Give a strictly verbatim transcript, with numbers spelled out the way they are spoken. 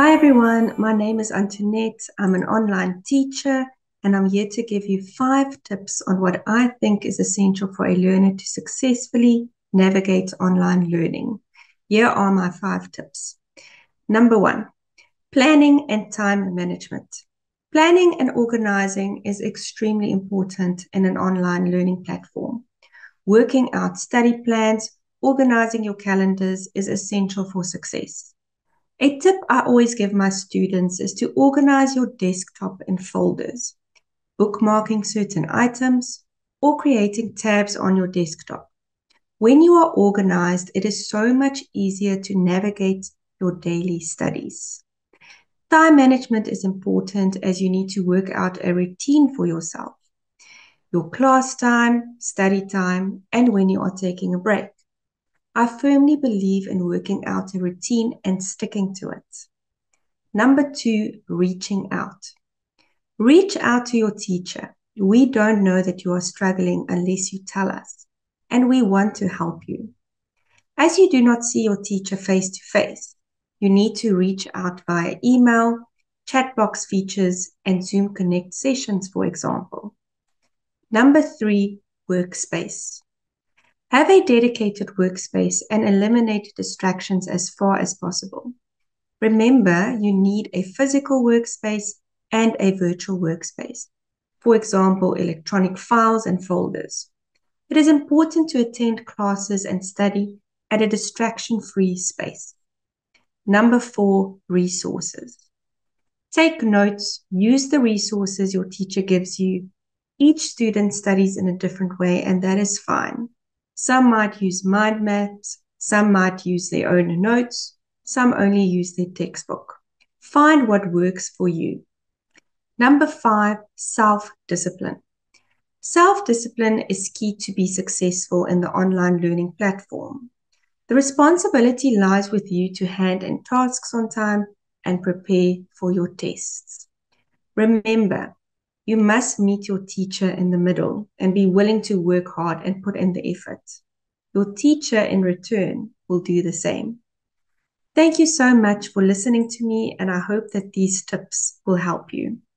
Hi everyone, my name is Antoinette. I'm an online teacher and I'm here to give you five tips on what I think is essential for a learner to successfully navigate online learning. Here are my five tips. Number one, planning and time management. Planning and organizing is extremely important in an online learning platform. Working out study plans, organizing your calendars is essential for success. A tip I always give my students is to organize your desktop in folders, bookmarking certain items, or creating tabs on your desktop. When you are organized, it is so much easier to navigate your daily studies. Time management is important as you need to work out a routine for yourself. Your class time, study time, and when you are taking a break. I firmly believe in working out a routine and sticking to it. Number two, reaching out. Reach out to your teacher. We don't know that you are struggling unless you tell us, and we want to help you. As you do not see your teacher face to face, you need to reach out via email, chat box features, and Zoom Connect sessions, for example. Number three, workspace. Have a dedicated workspace and eliminate distractions as far as possible. Remember, you need a physical workspace and a virtual workspace. For example, electronic files and folders. It is important to attend classes and study at a distraction-free space. Number four, resources. Take notes, use the resources your teacher gives you. Each student studies in a different way, and that is fine. Some might use mind maps, some might use their own notes, some only use their textbook. Find what works for you. Number five, self-discipline. Self-discipline is key to be successful in the online learning platform. The responsibility lies with you to hand in tasks on time and prepare for your tests. Remember, you must meet your teacher in the middle and be willing to work hard and put in the effort. Your teacher in return will do the same. Thank you so much for listening to me, and I hope that these tips will help you.